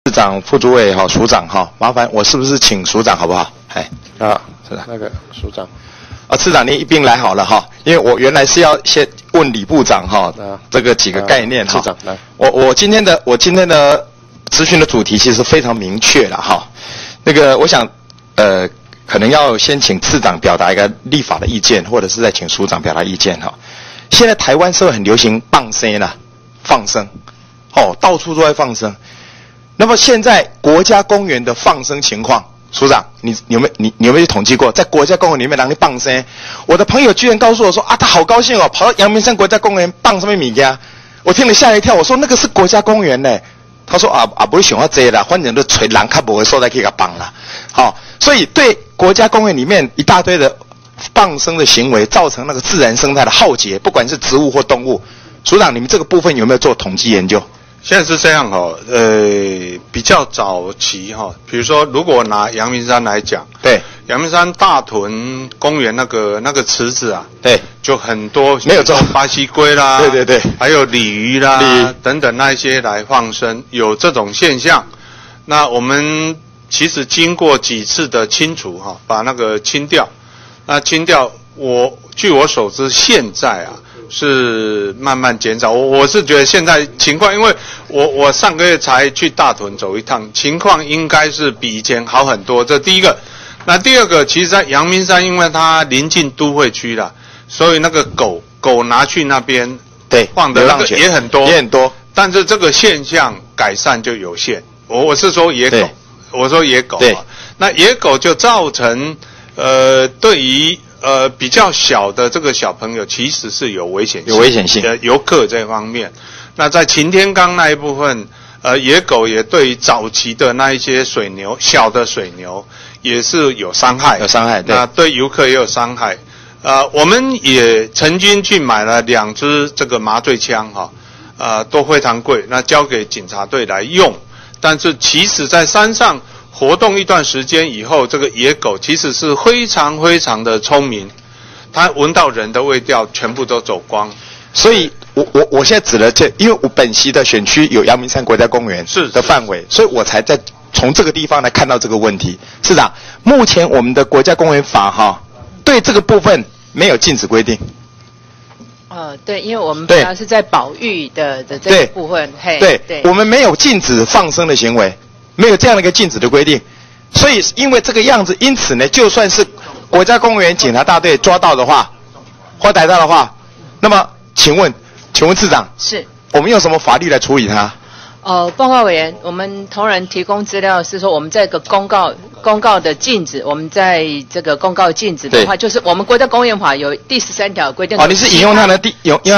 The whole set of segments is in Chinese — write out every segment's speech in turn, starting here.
市长、副主委署长麻烦我是不是请署长好不好？是的， 那个署长。 市长您一并来好了因为我原来是要先问李部长这个几个概念市长来。 我今天的咨询的主题其实非常明确了那个我想可能要先请市长表达一个立法的意见，或者是再请署长表达意见现在台湾社会很流行放生到处都在放生。那么现在国家公园的放生情况，署长，你有没有去统计过，在国家公园里面让你放生？我的朋友居然告诉我说他好高兴跑到阳明山国家公园放什么米呀？我听了吓一跳，我说那个是国家公园呢。他说不会想要这啦，反正都吹人较不会受在去给放啦。所以对国家公园里面一大堆的放生的行为，造成那个自然生态的浩劫，不管是植物或动物。署长，你们这个部分有没有做统计研究？ 现在是这样比较早期比如说如果拿阳明山来讲， 对， 阳明山大屯公园那个池子对， 就很多没有巴西龟啦， 对， 还有鲤鱼啦等等那一些来放生，有这种现象。那我们其实经过几次的清除把那个清掉，那清掉据我所知现在是慢慢减少。我是觉得现在情况，因为我上个月才去大屯走一趟，情况应该是比以前好很多。这第一个。那第二个，其实在阳明山，因为它临近都会区了，所以那个狗拿去那边对放的那个也很多，但是这个现象改善就有限。我是说野狗，我说野狗那野狗就造成对于比较小的这个小朋友其实是有危险性的游客这方面。那在擎天岗那一部分野狗也对于早期的那一些水牛，小的水牛也是有伤害， 对， 那对游客也有伤害。我们也曾经去买了2支这个麻醉枪都非常贵，那交给警察队来用。但是其实在山上活动一段时间以后，这个野狗其实是非常非常的聪明，它闻到人的味道全部都走光。 所以我现在指了因为我本席的选区有阳明山国家公园的范围，所以我才在从这个地方来看到这个问题。市长，目前我们的国家公园法对这个部分没有禁止规定。 对，因为我们主要是在保育的这个部分， 对，我们没有禁止放生的行为，没有这样的一个禁止的规定。所以因为这个样子，因此呢，就算是国家公园警察大队抓到的话，或逮到的话，那么请问市长， 是我们用什么法律来处理它？ 报告委员，我们同仁提供资料是说，我们这个公告的禁止，我们在这个公告禁止的话，就是我们国家公园法有第13条规定。 你是引用它的第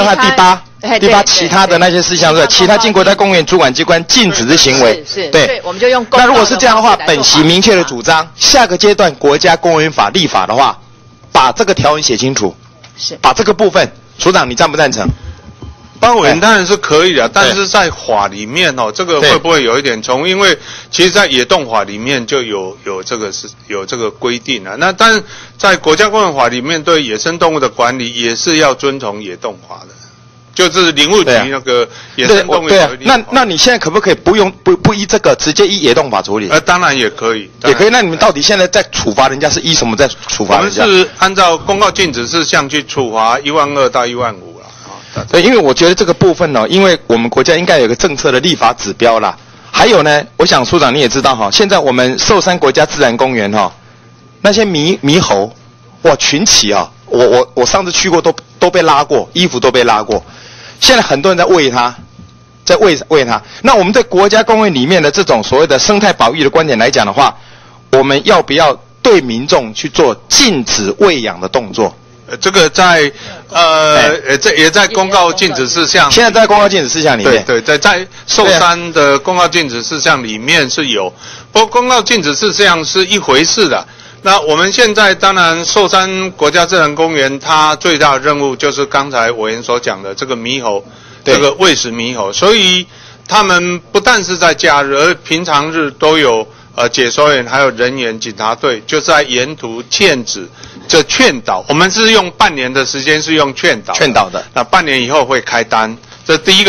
8其他的那些事项是吧？其他经国家公园主管机关禁止的行为， 对，我们就用公告。 那如果是这样的话，本席明确的主张，下个阶段国家公园法立法的话，把这个条文写清楚，把这个部分，署长你赞不赞成？ 报告委员当然是可以的，但是在法里面这个会不会有一点冲？因为其实在野动法里面就有这个规定了。那但是在国家公园法里面对野生动物的管理也是要遵从野动法的，就是林务局那个野生动物法。 那你现在可不可以不依这个，直接依野动法处理？ 当然也可以， 那你们到底现在在处罚人家是依什么在处罚人家？ 我们是按照公告禁止事项去处罚12000到15000。 对，因为我觉得这个部分因为我们国家应该有个政策的立法指标啦。还有呢，我想署长你也知道现在我们寿山国家自然公园那些猕猴群起我上次去过都被拉过，衣服都被拉过。现在很多人在喂它，喂它。那我们在国家公园里面的这种所谓的生态保育的观点来讲的话，我们要不要对民众去做禁止喂养的动作？ 这个在这也在公告禁止事项， 现在在公告禁止事项里面， 对，在寿山的公告禁止事项里面是有，不过公告禁止事项是一回事的。那我们现在当然寿山国家自然公园，它最大的任务就是刚才委员所讲的这个猕猴，这个喂食猕猴，所以他们不但是在假日，而平常日都有解说员还有人员警察队就在沿途劝止。这劝导，我们是用半年的时间是用劝导的，那半年以后会开单，这是第一个。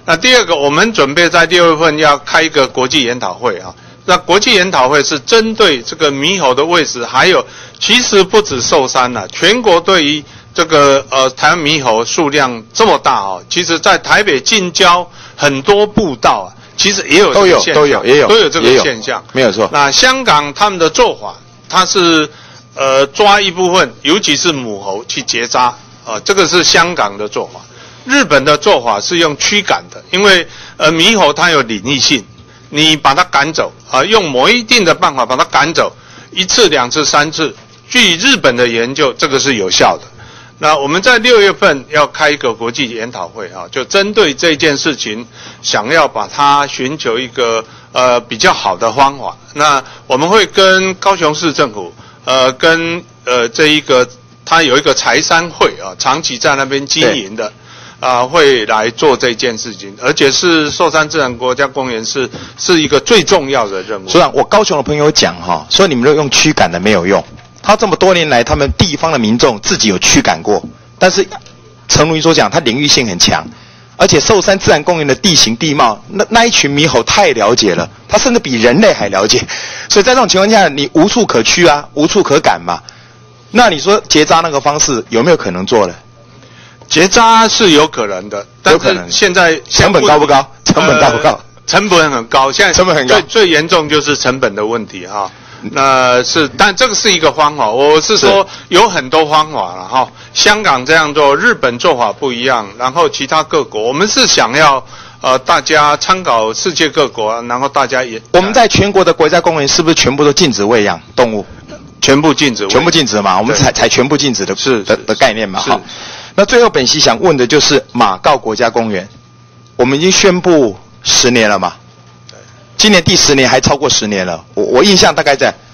那第二个，我们准备在6月份要开一个国际研讨会啊。那国际研讨会是针对这个猕猴的喂食，还有其实不止寿山了，全国对于这个台湾猕猴数量这么大哦，其实在台北近郊很多步道啊，其实也有这个现象，都有这个现象， 没有错。 那香港他们的做法，它是抓一部分，尤其是母猴去结扎这个是香港的做法。日本的做法是用驱赶的，因为猕猴它有领域性。你把它赶走用某一定的办法把它赶走，1次、2次、3次。据日本的研究，这个是有效的。那我们在6月份要开一个国际研讨会就针对这件事情，想要把它寻求一个比较好的方法。那我们会跟高雄市政府跟这一个它有一个财山会长期在那边经营的。会来做这件事情，而且是寿山自然国家公园是一个最重要的任务。 所以我高雄的朋友讲说你们用驱赶的没有用，他这么多年来他们地方的民众自己有驱赶过，但是诚如你所讲，它领域性很强，而且寿山自然公园的地形地貌，那一群猕猴太了解了，他甚至比人类还了解，所以在这种情况下，你无处可驱啊，无处可赶嘛。那你说结扎那个方式有没有可能做呢？ 结扎是有可能的，但是现在成本高不高？成本高不高？ 成本很高，现在成本很高。 最严重就是成本的问题那是，但这个是一个方法。我是说有很多方法了香港这样做，日本做法不一样，然后其他各国，我们是想要大家参考世界各国，然后大家也。 我们在全国的国家公园是不是全部都禁止喂养动物？ 全部禁止， 全部禁止嘛？我们才全部禁止的的概念嘛？好。那最后本席想问的就是马告国家公园，我们已经宣布10年了嘛？对，今年第10年还超过10年了。我印象大概在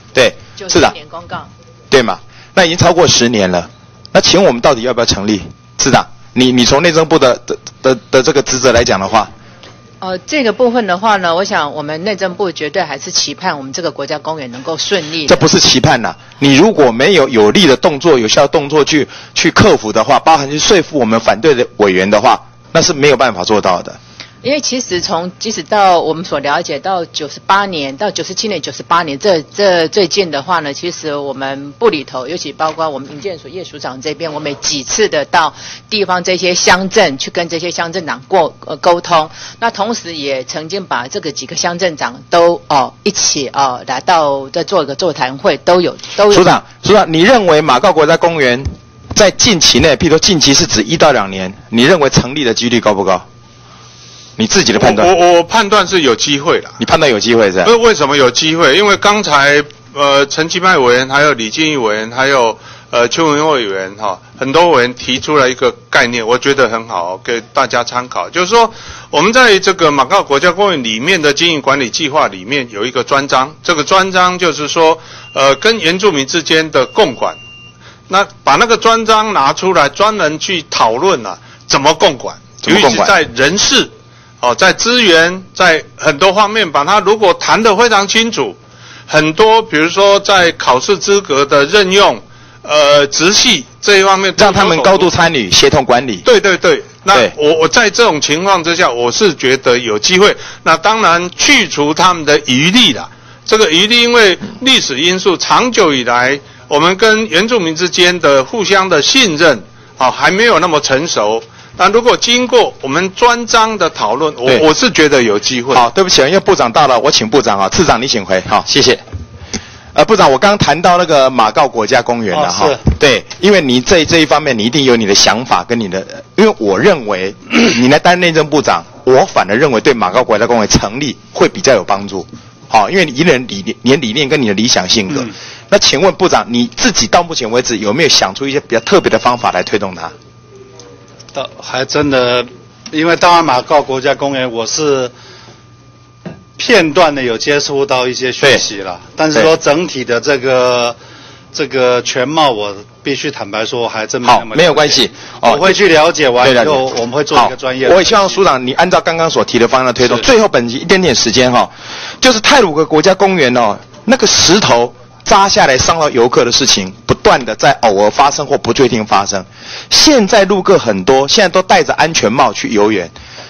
90年公告， 对嘛？那已经超过10年了。那请问我们到底要不要成立？市长，你从内政部的这个职责来讲的话。 这个部分的话呢，我想我们内政部绝对还是期盼我们这个国家公园能够顺利。 这不是期盼你如果没有有力的动作、有效的动作去克服的话，包含去说服我们反对的委员的话，那是没有办法做到的。 因为其实即使到我们所了解到98年到97年、98年这最近的话呢，其实我们部里头，尤其包括我们营建署叶署长这边，我们几次的到地方这些乡镇去跟这些乡镇长沟通，那同时也曾经把这个几个乡镇长都一起来到再做一个座谈会，都有。 署长，你认为马告国家公园在近期内，譬如说近期是指1到2年，你认为成立的几率高不高？你自己的判断？ 我判断是有机会的。 你判断有机会是吧？ 为什么有机会？因为刚才陈其迈委员，还有李进义委员，还有邱文慧委员很多委员提出了一个概念，我觉得很好，给大家参考。就是说，我们在这个马告国家公园里面的经营管理计划里面有一个专章，这个专章就是说，跟原住民之间的共管。那把那个专章拿出来，专门去讨论怎么共管，尤其是在人事。在资源，在很多方面把它如果谈得非常清楚，很多比如说在考试资格的任用，直系这一方面， 让他们高度参与、协同管理。 对。那我在这种情况之下，我是觉得有机会。那当然去除他们的疑虑啦。这个疑虑因为历史因素，长久以来我们跟原住民之间的互相的信任，还没有那么成熟。但如果经过我们专章的讨论，我是觉得有机会。 好，对不起，因为部长到了，我请部长次长你请回。好，谢谢。部长，我刚刚谈到那个马告国家公园了是。 对，因为你这一方面你一定有你的想法跟你的，因为我认为你来担任内政部长，我反而认为对马告国家公园成立会比较有帮助。好，因为你一个人你的理念跟你的理想性格。那请问部长，你自己到目前为止有没有想出一些比较特别的方法来推动它？ 还真的，因为当然马告国家公园我是片段的有接触到一些讯息了，但是说整体的这个全貌，我必须坦白说，我还真没那么了解。 没有关系， 我会去了解完以后，我们会做一个专业的。 我也希望署长你按照刚刚所提的方向推动。最后本集一点点时间就是太鲁阁国家公园那个石头扎下来伤到游客的事情，不断的在偶尔发生或不确定发生。现在路客很多，现在都戴着安全帽去游园。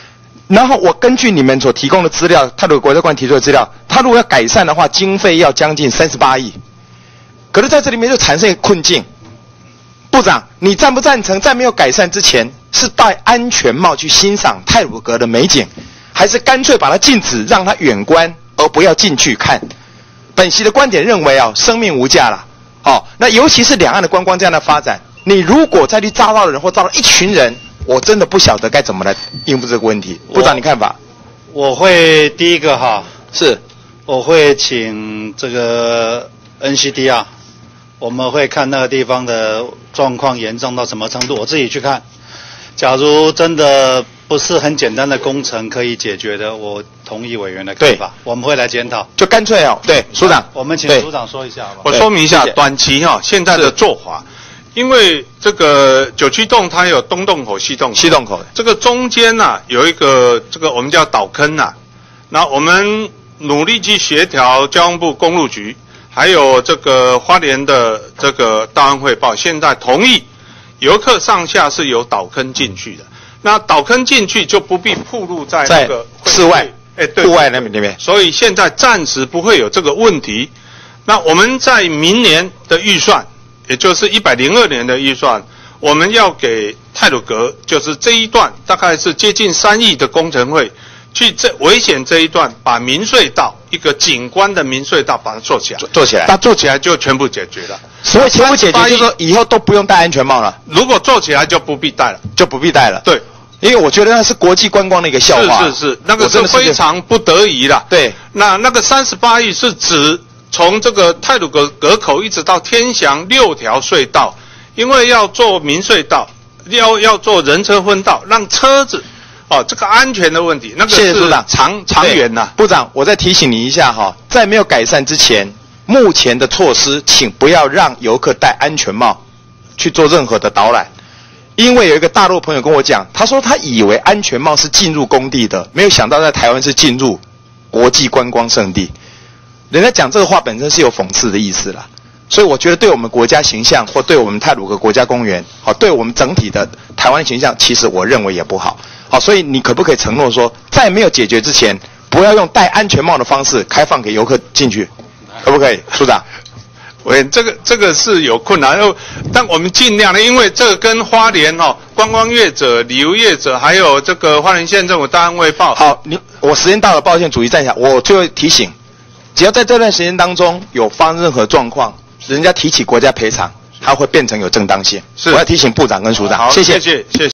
然后我根据你们所提供的资料，泰鲁格国家公园提出的资料，他如果要改善的话，经费要将近38亿。可是在这里面就产生一个困境。部长，你赞不赞成在没有改善之前，是戴安全帽去欣赏太鲁阁的美景，还是干脆把它禁止，让它远观，而不要进去看？本席的观点认为生命无价了。那尤其是两岸的观光这样的发展，你如果再去招到人或招到一群人，我真的不晓得该怎么来应付这个问题。部长，你看法？ 我会第一个我会请这个 NCD 我们会看那个地方的状况严重到什么程度，我自己去看。假如真的不是很简单的工程可以解决的，我同意委员的看法，我们会来检讨。 就干脆对，署长， 我们请署长说一下好吧。 我说明一下，短期现在的做法，因为这个九曲洞它有东洞口、西洞口，这个中间有一个这个我们叫岛坑那我们努力去协调交通部公路局。还有这个花莲的这个档案汇报，现在同意游客上下是由岛坑进去的。那岛坑进去就不必暴露在那个室外， 对， 户外那边。 所以现在暂时不会有这个问题。那我们在明年的预算，也就是102年的预算，我们要给太鲁阁，就是这一段大概是接近3亿的工程费。去危险这一段，把民隧道一个景观的民隧道把它做起来，那做起来就全部解决了。 所以全部解决，就是说以后都不用戴安全帽了。 如果做起来就不必戴了，对， 因为我觉得那是国际观光的一个笑话。 是，那个是非常不得已啦。 对， 那个38亿是指从这个太鲁阁口一直到天祥6条隧道，因为要做民隧道，要做人车分道，让车子。这个安全的问题，那个是长远呐。 部长，我再提醒你一下在没有改善之前，目前的措施，请不要让游客戴安全帽去做任何的导览。因为有一个大陆朋友跟我讲，他说他以为安全帽是进入工地的，没有想到在台湾是进入国际观光胜地。人家讲这个话本身是有讽刺的意思啦。所以我觉得对我们国家形象，或对我们太鲁阁国家公园，对我们整体的台湾形象，其实我认为也不好。所以你可不可以承诺说，在没有解决之前，不要用戴安全帽的方式开放给游客进去，可不可以，署长？ 这个是有困难，但我们尽量的，因为这个跟花莲观光业者、旅游业者，还有这个花莲县政府档案汇报。 好，我时间到了，抱歉，主席站一下。我最后提醒，只要在这段时间当中有发生任何状况，人家提起国家赔偿，它会变成有正当性。我要提醒部长跟署长，谢谢。